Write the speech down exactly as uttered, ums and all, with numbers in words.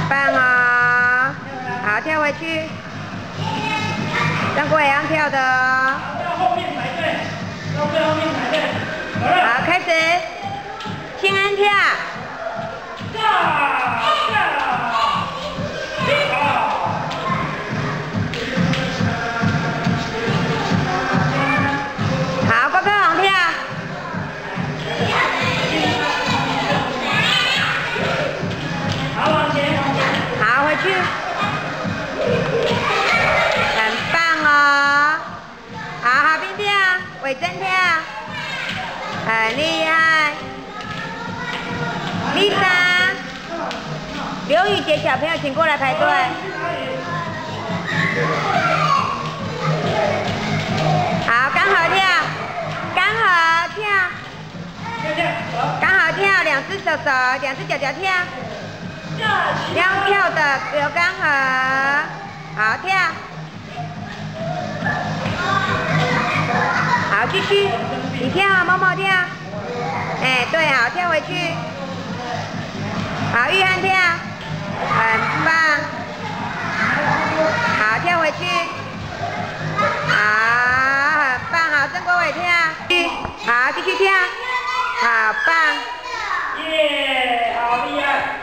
棒哦！好，跳回去。张国伟要跳的哦。 到后面排队，到最后面排队。好了。 好，开始。轻安跳。 下下。 好，郭克宏跳。 好，往前，往前。 好，回去。很棒哦！好，好冰跳，伟珍跳，很厉害。Lisa， 刘雨洁小朋友，请过来排队。好，刚好跳，刚好跳，刚好跳，两只手手，两只脚脚跳。要跳的有刚好，好跳。好，继续，你跳，某某跳。哎，对，好，跳回去。好，玉涵跳，很棒。好，跳回去。好，很棒，好，曾国伟跳，好，继续跳，好棒。 耶，好厉害。